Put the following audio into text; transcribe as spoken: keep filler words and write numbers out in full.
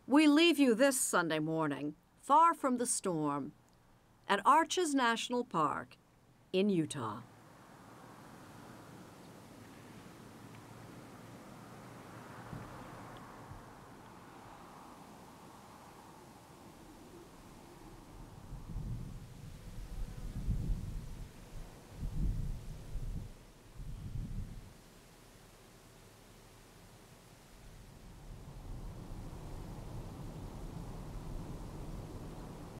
We leave you this Sunday morning, far from the storm, at Arches National Park in Utah.